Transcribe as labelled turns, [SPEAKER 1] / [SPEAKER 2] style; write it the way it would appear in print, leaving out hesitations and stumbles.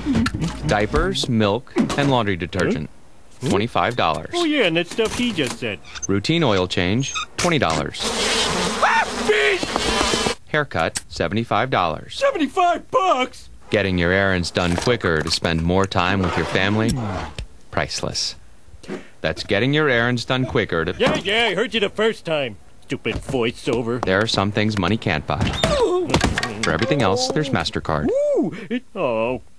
[SPEAKER 1] Diapers, milk, and laundry detergent, $25.
[SPEAKER 2] Oh, yeah, and that stuff he just said.
[SPEAKER 1] Routine oil change, $20. Haircut, $75.
[SPEAKER 2] 75 bucks?
[SPEAKER 1] Getting your errands done quicker to spend more time with your family, priceless. That's getting your errands done quicker to...
[SPEAKER 2] Yeah, I heard you the first time. Stupid voiceover.
[SPEAKER 1] There are some things money can't buy. For everything else, there's Mastercard.
[SPEAKER 2] Oh,